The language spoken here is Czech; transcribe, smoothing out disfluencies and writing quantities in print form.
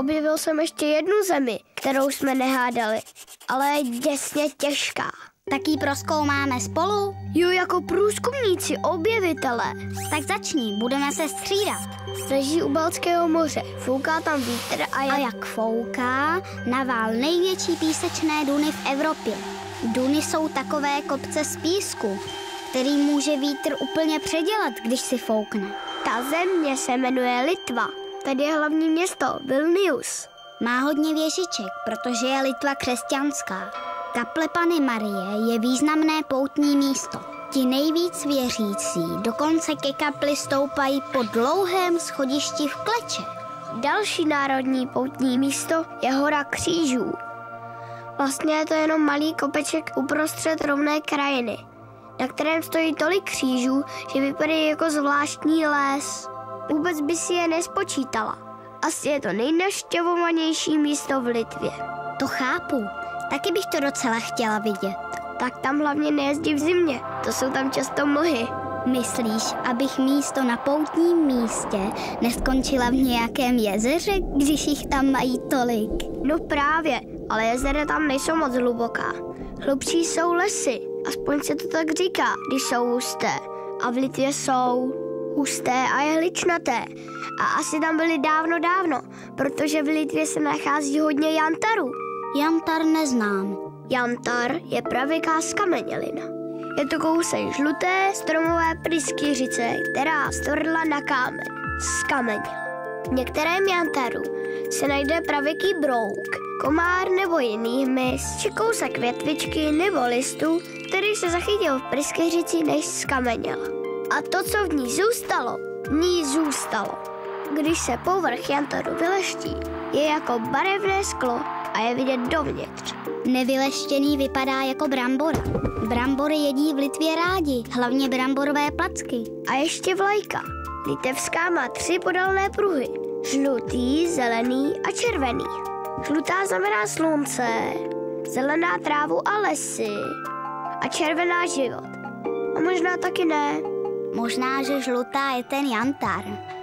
objevil jsem ještě jednu zemi, kterou jsme nehádali, ale je děsně těžká. Tak ji prozkoumáme spolu? Jo, jako průzkumníci, objevitelé. Tak začni, budeme se střídat. Leží u Baltského moře, fouká tam vítr a jak fouká, navál největší písečné duny v Evropě. Duny jsou takové kopce z písku, který může vítr úplně předělat, když si foukne. Ta země se jmenuje Litva. Tady je hlavní město Vilnius. Má hodně věžiček, protože je Litva křesťanská. Kaple Panny Marie je významné poutní místo. Ti nejvíc věřící dokonce ke kapli stoupají po dlouhém schodišti v kleče. Další národní poutní místo je Hora křížů. Vlastně je to jenom malý kopeček uprostřed rovné krajiny, na kterém stojí tolik křížů, že vypadají jako zvláštní les. Vůbec by si je nespočítala. Asi je to nejnavštěvovanější místo v Litvě. To chápu. Taky bych to docela chtěla vidět. Tak tam hlavně nejezdí v zimě. To jsou tam často mlhy. Myslíš, abych místo na poutním místě neskončila v nějakém jezeře, když jich tam mají tolik? No právě, ale jezera tam nejsou moc hluboká. Hlubší jsou lesy, aspoň se to tak říká, když jsou husté. A v Litvě jsou husté a jehličnaté. A asi tam byly dávno, protože v Litvě se nachází hodně jantarů. Jantar neznám. Jantar je pravěká skamenělina. Je to kousek žluté stromové pryskyřice, která stvrdla na kámen. Skameněla. V některém jantaru se najde pravěký brouk, komár nebo jiný hmyz, či kousek větvičky nebo listu, který se zachytil v pryskyřici, než skameněla. A to, co v ní zůstalo. Když se povrch jantaru vyleští, je jako barevné sklo a je vidět dovnitř. Nevyleštěný vypadá jako brambora. Brambory jedí v Litvě rádi, hlavně bramborové placky. A ještě vlajka. Litevská má 3 podélné pruhy. Žlutý, zelený a červený. Žlutá znamená slunce, zelená trávu a lesy a červená život. A možná taky ne. Možná, že žlutá je ten jantar.